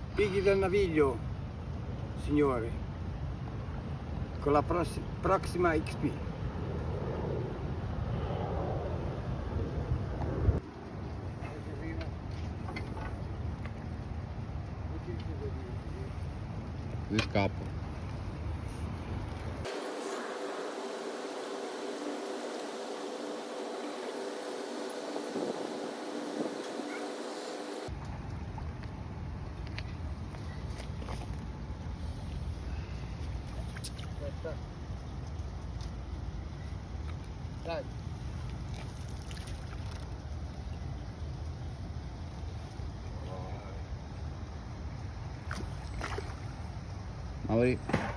Pigli del Naviglio, signore, con la Proxima XP. Di scappo. Aspetta. Dai. Mauri.